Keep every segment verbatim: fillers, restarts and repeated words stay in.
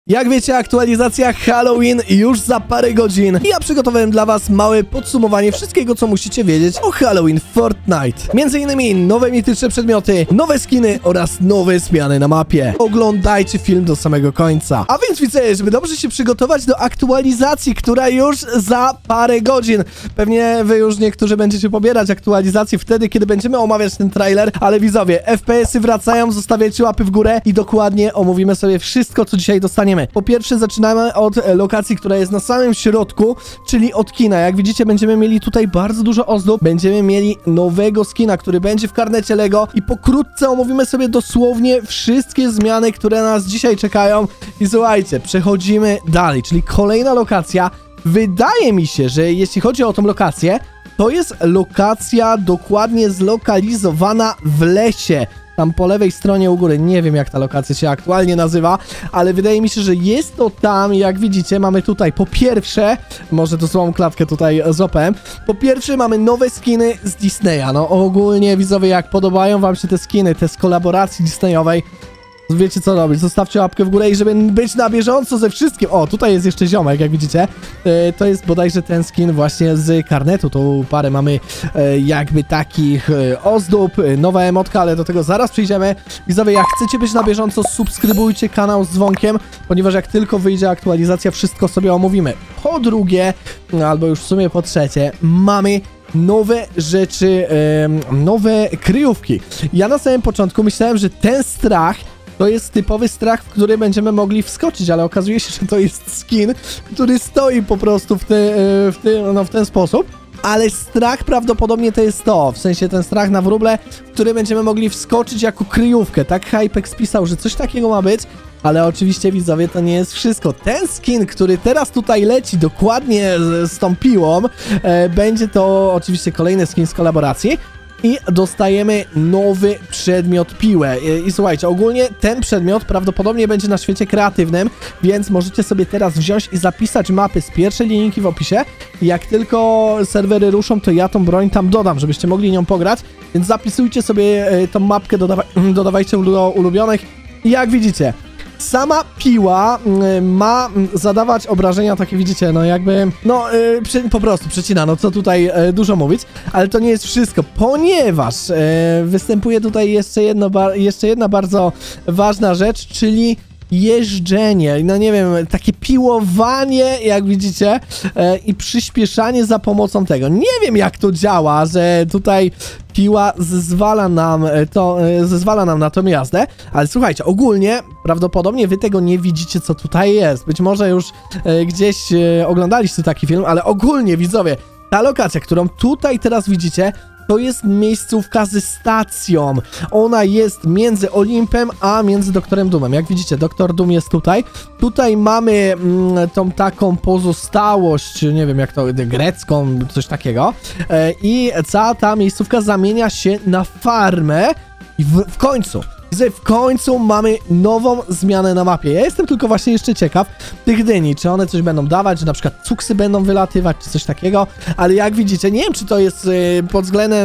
Jak wiecie, aktualizacja Halloween już za parę godzin i ja przygotowałem dla was małe podsumowanie wszystkiego, co musicie wiedzieć o Halloween w Fortnite. Między innymi nowe mityczne przedmioty, nowe skiny oraz nowe zmiany na mapie. Oglądajcie film do samego końca. A więc widzę, żeby dobrze się przygotować do aktualizacji, która już za parę godzin. Pewnie wy już niektórzy będziecie pobierać aktualizację wtedy, kiedy będziemy omawiać ten trailer, ale widzowie, F P S-y wracają, zostawiajcie łapy w górę i dokładnie omówimy sobie wszystko, co dzisiaj dostaniemy. Po pierwsze zaczynamy od lokacji, która jest na samym środku, czyli od kina. Jak widzicie, będziemy mieli tutaj bardzo dużo ozdób. Będziemy mieli nowego skina, który będzie w karnecie Lego i pokrótce omówimy sobie dosłownie wszystkie zmiany, które nas dzisiaj czekają. I słuchajcie, przechodzimy dalej, czyli kolejna lokacja. Wydaje mi się, że jeśli chodzi o tą lokację, to jest lokacja dokładnie zlokalizowana w lesie. Tam po lewej stronie u góry, nie wiem jak ta lokacja się aktualnie nazywa, ale wydaje mi się, że jest to tam, jak widzicie, mamy tutaj po pierwsze, może to złą klatkę tutaj złapałem, po pierwsze mamy nowe skiny z Disneya, no ogólnie widzowie, jak podobają wam się te skiny, te z kolaboracji Disneyowej, wiecie co robić, zostawcie łapkę w górę i żeby być na bieżąco ze wszystkim. O, tutaj jest jeszcze ziomek, jak widzicie. E, to jest bodajże ten skin właśnie z karnetu. Tu parę mamy e, jakby takich e, ozdób, e, nowa emotka, ale do tego zaraz przyjdziemy. Widzowie, jak chcecie być na bieżąco, subskrybujcie kanał z dzwonkiem, ponieważ jak tylko wyjdzie aktualizacja, wszystko sobie omówimy. Po drugie, albo już w sumie po trzecie, mamy nowe rzeczy, e, nowe kryjówki. Ja na samym początku myślałem, że ten strach to jest typowy strach, w który będziemy mogli wskoczyć, ale okazuje się, że to jest skin, który stoi po prostu w, te, w, te, no, w ten sposób. Ale strach prawdopodobnie to jest to, w sensie ten strach na wróble, w który będziemy mogli wskoczyć jako kryjówkę. Tak Hypex pisał, że coś takiego ma być, ale oczywiście widzowie, to nie jest wszystko. Ten skin, który teraz tutaj leci dokładnie z, z tą piłą, e, będzie to oczywiście kolejny skin z kolaboracji. I dostajemy nowy przedmiot piłę. I, I słuchajcie, ogólnie ten przedmiot prawdopodobnie będzie na świecie kreatywnym, więc możecie sobie teraz wziąć i zapisać mapy z pierwszej linijki w opisie. I jak tylko serwery ruszą, to ja tą broń tam dodam, żebyście mogli nią pograć. Więc zapisujcie sobie tą mapkę, dodawa dodawajcie do ulubionych. I jak widzicie, sama piła y, ma zadawać obrażenia takie, widzicie, no jakby, no y, przy, po prostu przecina, no co tutaj y, dużo mówić, ale to nie jest wszystko, ponieważ y, występuje tutaj jeszcze, jedno, jeszcze jedna bardzo ważna rzecz, czyli jeżdżenie, no nie wiem, takie piłowanie, jak widzicie, e, i przyspieszanie za pomocą tego. Nie wiem, jak to działa, że tutaj piła zezwala nam to, e, zezwala nam na tą jazdę, ale słuchajcie, ogólnie prawdopodobnie wy tego nie widzicie, co tutaj jest. Być może już e, gdzieś e, oglądaliście taki film, ale ogólnie, widzowie, ta lokacja, którą tutaj teraz widzicie, to jest miejscówka ze stacją. Ona jest między Olimpem, a między Doktorem Doomem. Jak widzicie, Doktor Doom jest tutaj. Tutaj mamy mm, tą taką pozostałość, nie wiem jak to, grecką, coś takiego. E, I cała ta miejscówka zamienia się na farmę. I w, w końcu, w końcu mamy nową zmianę na mapie. Ja jestem tylko właśnie jeszcze ciekaw tych dyni, czy one coś będą dawać, czy na przykład cuksy będą wylatywać, czy coś takiego, ale jak widzicie, nie wiem, czy to jest y, pod względem,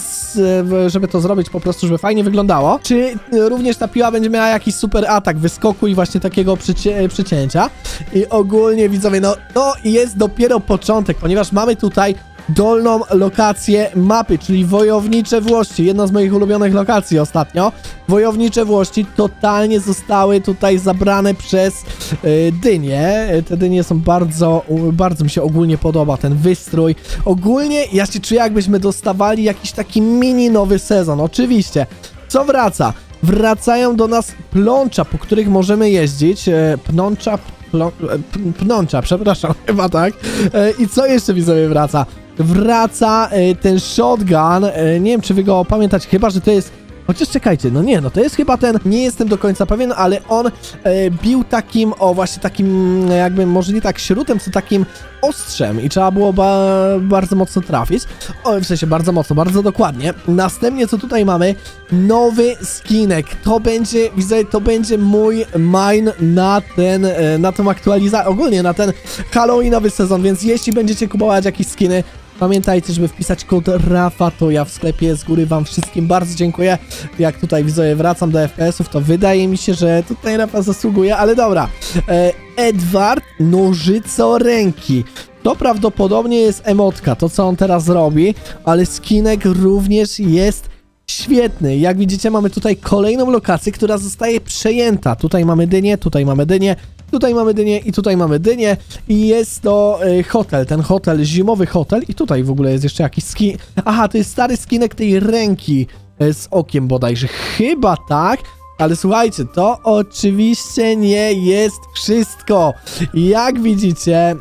y, żeby to zrobić po prostu, żeby fajnie wyglądało, czy y, również ta piła będzie miała jakiś super atak, wyskoku i właśnie takiego przycie przycięcia. I ogólnie, widzowie, no to jest dopiero początek, ponieważ mamy tutaj dolną lokację mapy, czyli Wojownicze Włości, jedna z moich ulubionych lokacji ostatnio. Wojownicze Włości totalnie zostały tutaj zabrane przez y, dynie. Te dynie są bardzo, bardzo mi się ogólnie podoba, ten wystrój. Ogólnie ja się czuję, jakbyśmy dostawali jakiś taki mini nowy sezon, oczywiście. Co wraca? Wracają do nas plącza, po których możemy jeździć. E, pnącza, plą, e, pnącza, przepraszam, chyba tak. E, I co jeszcze, widzowie, wraca? Wraca e, ten shotgun, e, nie wiem, czy wy go pamiętacie, chyba, że to jest... Chociaż czekajcie, no nie, no to jest chyba ten, nie jestem do końca pewien, ale on e, bił takim, o właśnie takim, jakby może nie tak śrutem, co takim ostrzem i trzeba było ba bardzo mocno trafić, o, w sensie bardzo mocno, bardzo dokładnie. Następnie co tutaj mamy? Nowy skinek, to będzie, widzę, to będzie mój main na ten, e, na tą aktualizację, ogólnie na ten Halloweenowy sezon, więc jeśli będziecie kupować jakieś skiny, Pamiętajcie, żeby wpisać kod Rafa, to ja w sklepie. Z góry wam wszystkim bardzo dziękuję. Jak tutaj widzowie wracam do F P S ów, to wydaje mi się, że tutaj Rafa zasługuje, ale dobra. E, Edward Nożycoręki. To prawdopodobnie jest emotka, to co on teraz robi, ale skinek również jest świetny. Jak widzicie, mamy tutaj kolejną lokację, która zostaje przejęta. Tutaj mamy dynię, tutaj mamy dynię, tutaj mamy dynię i tutaj mamy dynię i jest to y, hotel, ten hotel, zimowy hotel i tutaj w ogóle jest jeszcze jakiś skin. Aha, to jest stary skinek tej ręki y, z okiem bodajże. Chyba tak. Ale słuchajcie, to oczywiście nie jest wszystko. Jak widzicie,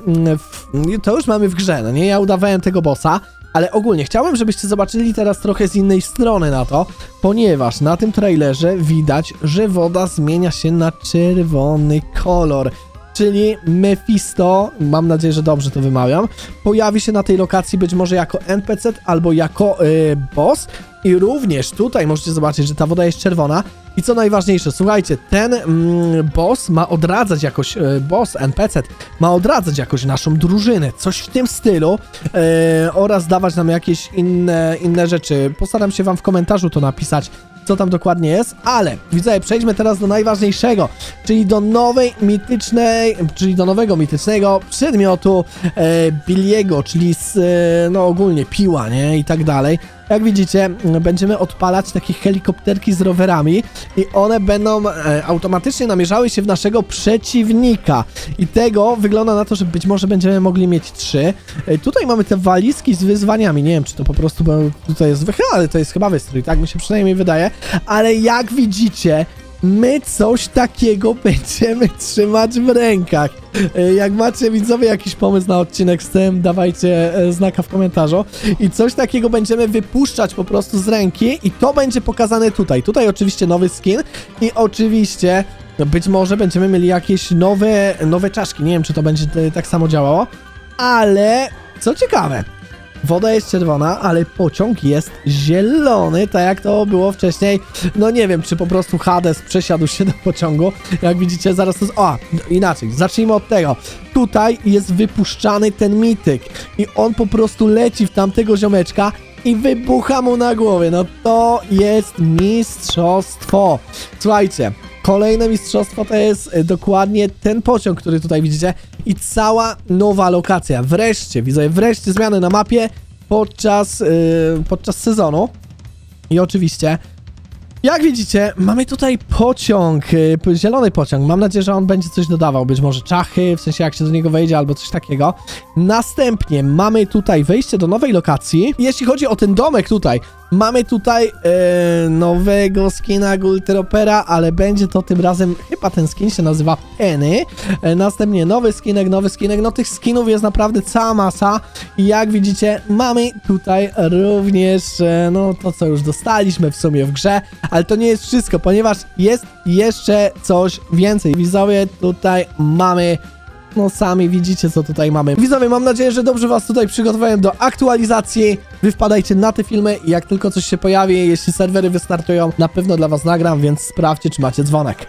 to już mamy w grze, no nie? Ja udawałem tego bossa, ale ogólnie chciałem, żebyście zobaczyli teraz trochę z innej strony na to, ponieważ na tym trailerze widać, że woda zmienia się na czerwony kolor. Czyli Mephisto, mam nadzieję, że dobrze to wymawiam, pojawi się na tej lokacji być może jako N P C albo jako yy, boss. I również tutaj możecie zobaczyć, że ta woda jest czerwona. I co najważniejsze, słuchajcie, ten mm, boss ma odradzać jakoś, yy, boss, N P C ma odradzać jakoś naszą drużynę, coś w tym stylu yy, oraz dawać nam jakieś inne, inne rzeczy. Postaram się wam w komentarzu to napisać, co tam dokładnie jest, ale widzowie, przejdźmy teraz do najważniejszego, czyli do nowej mitycznej, czyli do nowego mitycznego przedmiotu e, Billiego, czyli z, e, no ogólnie piła, nie, i tak dalej. Jak widzicie, będziemy odpalać takie helikopterki z rowerami i one będą e, automatycznie namierzały się w naszego przeciwnika. I tego wygląda na to, że być może będziemy mogli mieć trzy. E, tutaj mamy te walizki z wyzwaniami. Nie wiem, czy to po prostu tutaj jest wychyla, ale to jest chyba wystrój, tak mi się przynajmniej wydaje. Ale jak widzicie, my coś takiego będziemy trzymać w rękach. Jak macie, widzowie, jakiś pomysł na odcinek z tym, dawajcie znaka w komentarzu. I coś takiego będziemy wypuszczać po prostu z ręki i to będzie pokazane tutaj. Tutaj oczywiście nowy skin i oczywiście być może będziemy mieli jakieś nowe, nowe czaszki. Nie wiem, czy to będzie tak samo działało, ale co ciekawe, woda jest czerwona, ale pociąg jest zielony, tak jak to było wcześniej. No nie wiem, czy po prostu Hades przesiadł się do pociągu. Jak widzicie, zaraz to... O, inaczej, zacznijmy od tego. Tutaj jest wypuszczany ten mityk i on po prostu leci w tamtego ziomeczka i wybucha mu na głowie. No to jest mistrzostwo. Słuchajcie, kolejne mistrzostwo to jest dokładnie ten pociąg, który tutaj widzicie i cała nowa lokacja. Wreszcie, widzę, wreszcie zmiany na mapie podczas, yy, podczas sezonu. I oczywiście, jak widzicie, mamy tutaj pociąg, yy, zielony pociąg. Mam nadzieję, że on będzie coś dodawał, być może czachy, w sensie jak się do niego wejdzie albo coś takiego. Następnie mamy tutaj wejście do nowej lokacji. Jeśli chodzi o ten domek tutaj, mamy tutaj e, nowego skina Gulteropera, ale będzie to tym razem, chyba ten skin się nazywa Penny. E, następnie nowy skinek, nowy skinek. No tych skinów jest naprawdę cała masa. I jak widzicie, mamy tutaj również, e, no to co już dostaliśmy w sumie w grze. Ale to nie jest wszystko, ponieważ jest jeszcze coś więcej. Widzowie, tutaj mamy... No sami widzicie, co tutaj mamy. Widzowie, mam nadzieję, że dobrze was tutaj przygotowałem do aktualizacji. Wy wpadajcie na te filmy i jak tylko coś się pojawi, jeśli serwery wystartują, na pewno dla was nagram, więc sprawdźcie, czy macie dzwonek.